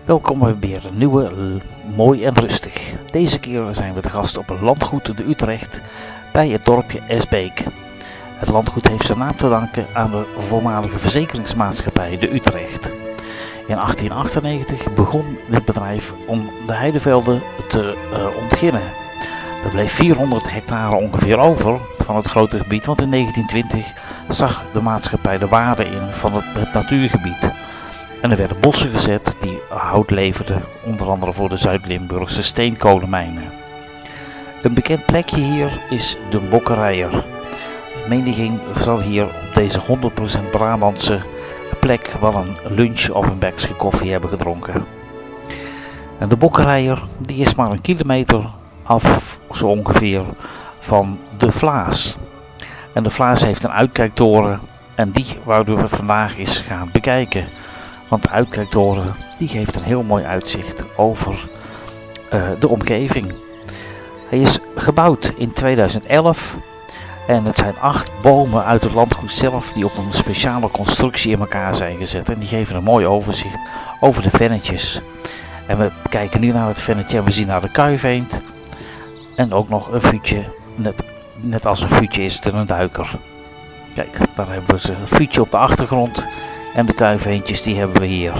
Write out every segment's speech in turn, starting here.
Welkom bij weer een nieuwe Mooi en Rustig. Deze keer zijn we te gast op een landgoed in Utrecht bij het dorpje Esbeek. Het landgoed heeft zijn naam te danken aan de voormalige verzekeringsmaatschappij de Utrecht. In 1898 begon dit bedrijf om de heidevelden te ontginnen. Er bleef 400 hectare ongeveer over van het grote gebied, want in 1920 zag de maatschappij de waarde in van het natuurgebied. En er werden bossen gezet die hout leverden, onder andere voor de Zuid-Limburgse steenkolenmijnen. Een bekend plekje hier is de Bokkerijer. Menigeen zal hier op deze 100% Brabantse plek wel een lunch of een bakje koffie hebben gedronken. En de Bokkerijer die is maar een kilometer af, zo ongeveer, van de Vlaas. En de Vlaas heeft een uitkijktoren en die wouden we vandaag eens gaan bekijken. Want de uitkijktoren die geeft een heel mooi uitzicht over de omgeving. Hij is gebouwd in 2011 en het zijn 8 bomen uit het landgoed zelf die op een speciale constructie in elkaar zijn gezet. En die geven een mooi overzicht over de vennetjes. En we kijken nu naar het vennetje en we zien naar de kuiveend. En ook nog een vuurtje, net als een vuurtje is er een duiker. Kijk, daar hebben we een vuurtje op de achtergrond. En de kuiveentjes die hebben we hier.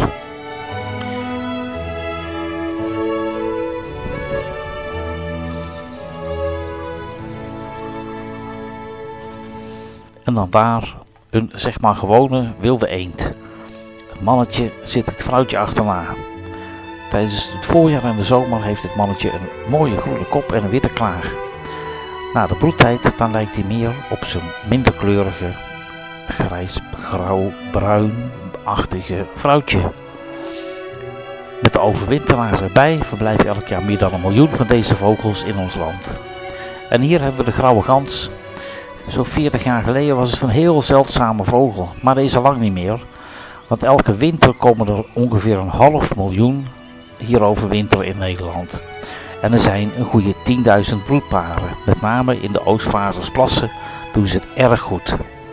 En dan daar een zeg maar gewone wilde eend. Het mannetje zit het vrouwtje achterna. Tijdens het voorjaar en de zomer heeft het mannetje een mooie groene kop en een witte klaag. Na de broedtijd dan lijkt hij meer op zijn minder kleurige grijs, grauw, bruin-achtige vrouwtje. Met de overwinteraars erbij verblijven elk jaar meer dan 1 miljoen van deze vogels in ons land. En hier hebben we de grauwe gans. Zo'n 40 jaar geleden was het een heel zeldzame vogel, maar dat is al lang niet meer. Want elke winter komen er ongeveer 500.000 hier overwinteren in Nederland. En er zijn een goede 10.000 broedparen. Met name in de Oostvaardersplassen doen ze het erg goed.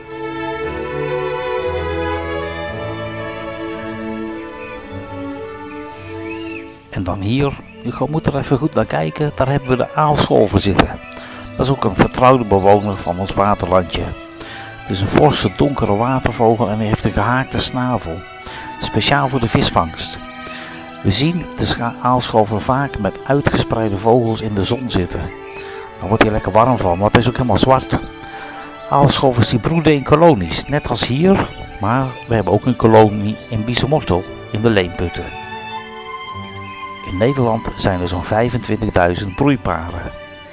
En dan hier, je moet er even goed naar kijken, daar hebben we de aalscholver zitten. Dat is ook een vertrouwde bewoner van ons waterlandje. Het is een forse donkere watervogel en hij heeft een gehaakte snavel. Speciaal voor de visvangst. We zien de aalscholver vaak met uitgespreide vogels in de zon zitten. Dan wordt hij lekker warm van, want hij is ook helemaal zwart. Aalscholvers die broeden in kolonies, net als hier, maar we hebben ook een kolonie in Biesemortel in de Leemputten. In Nederland zijn er zo'n 25.000 broeiparen.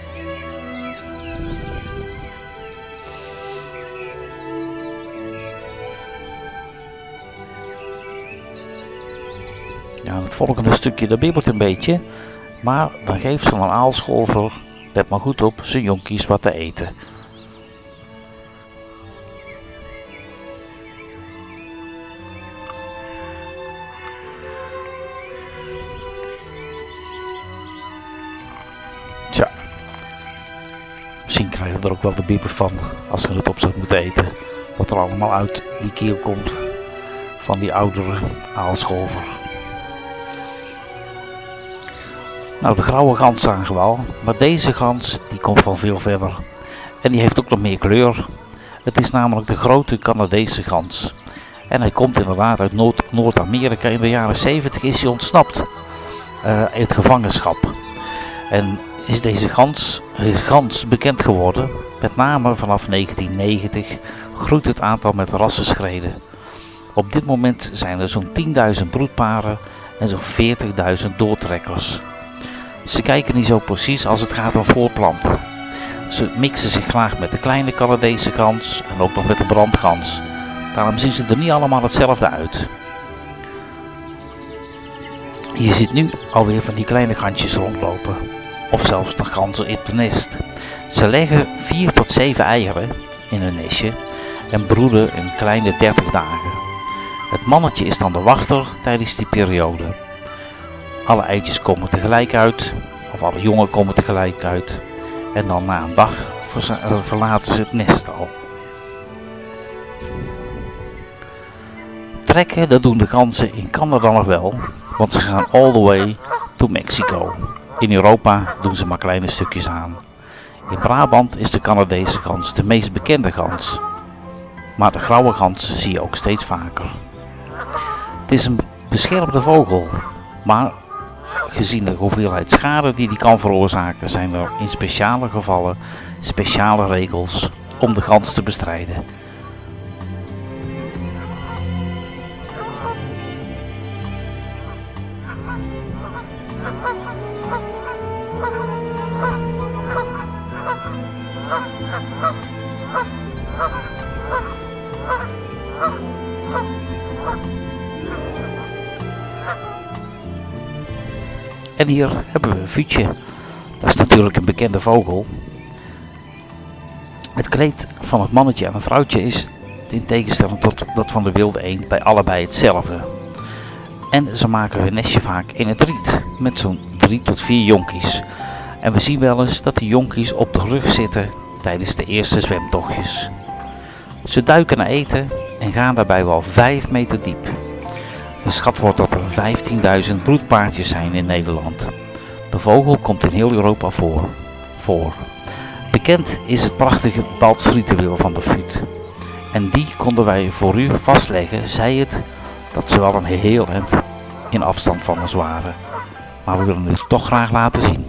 Ja, het volgende stukje dat bibbert een beetje, maar dan geeft zo'n aalscholver, let maar goed op, zijn jonkies wat te eten. Tja, misschien krijgen we er ook wel de bibber van als ze het op zouden moeten eten. Wat er allemaal uit die keel komt van die oudere aalscholver. Nou, de grauwe gans zagen we al, maar deze gans die komt van veel verder. En die heeft ook nog meer kleur. Het is namelijk de grote Canadese gans. En hij komt inderdaad uit Noord-Amerika. In de jaren 70 is hij ontsnapt uit gevangenschap. En is deze gans bekend geworden. Met name vanaf 1990 groeit het aantal met rassenschreden. Op dit moment zijn er zo'n 10.000 broedparen en zo'n 40.000 doortrekkers. Ze kijken niet zo precies als het gaat om voortplanten. Ze mixen zich graag met de kleine Canadese gans en ook nog met de brandgans. Daarom zien ze er niet allemaal hetzelfde uit. Je ziet nu alweer van die kleine gansjes rondlopen. Of zelfs nog ganzen in het nest. Ze leggen 4 tot 7 eieren in hun nestje en broeden een kleine 30 dagen. Het mannetje is dan de wachter tijdens die periode. Alle eitjes komen tegelijk uit, of alle jongen komen tegelijk uit. En dan na een dag verlaten ze het nest al. Trekken, dat doen de ganzen in Canada nog wel. want ze gaan all the way to Mexico. In Europa doen ze maar kleine stukjes aan. In Brabant is de Canadese gans de meest bekende gans. Maar de grauwe gans zie je ook steeds vaker. Het is een beschermde vogel, maar gezien de hoeveelheid schade die kan veroorzaken, zijn er in speciale gevallen speciale regels om de gans te bestrijden. En hier hebben we een vuutje. Dat is natuurlijk een bekende vogel. Het kleed van het mannetje en een vrouwtje is in tegenstelling tot dat van de wilde eend bij allebei hetzelfde. En ze maken hun nestje vaak in het riet met zo'n 3 tot 4 jonkies. En we zien wel eens dat die jonkies op de rug zitten tijdens de eerste zwemtochtjes. Ze duiken naar eten en gaan daarbij wel 5 meter diep. Geschat wordt dat er 15.000 broedpaardjes zijn in Nederland. De vogel komt in heel Europa voor. Bekend is het prachtige baltsritueel van de fut. En die konden wij voor u vastleggen, zij het dat ze wel een heel eind in afstand van ons waren. Maar we willen het toch graag laten zien.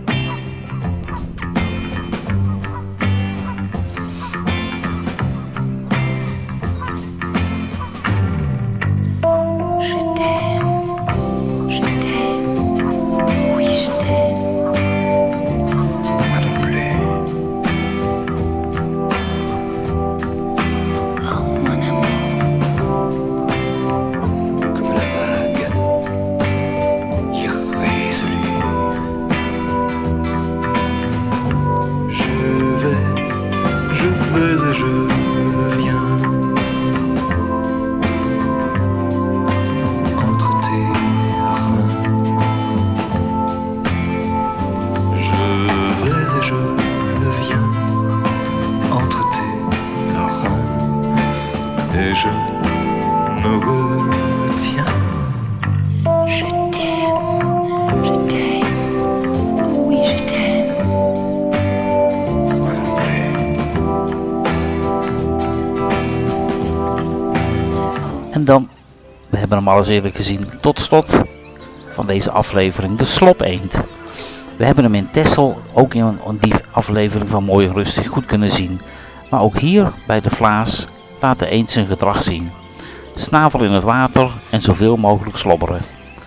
En dan, we hebben hem al eens eerder gezien, tot slot van deze aflevering, de slopeend. We hebben hem in Texel ook in die aflevering van Mooi en Rustig goed kunnen zien. Maar ook hier bij de Vlaas laat de eend zijn gedrag zien. Snavel in het water en zoveel mogelijk slobberen.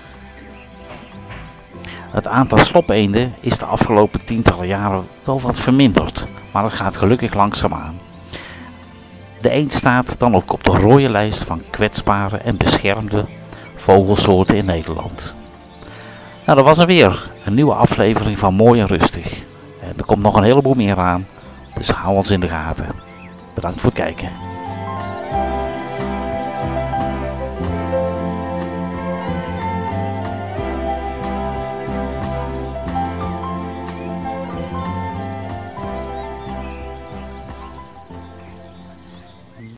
Het aantal slopeenden is de afgelopen tientallen jaren wel wat verminderd, maar het gaat gelukkig langzaamaan. De eend staat dan ook op de rode lijst van kwetsbare en beschermde vogelsoorten in Nederland. Nou, dat was er weer. Een nieuwe aflevering van Mooi en Rustig. En er komt nog een heleboel meer aan, dus hou ons in de gaten. Bedankt voor het kijken.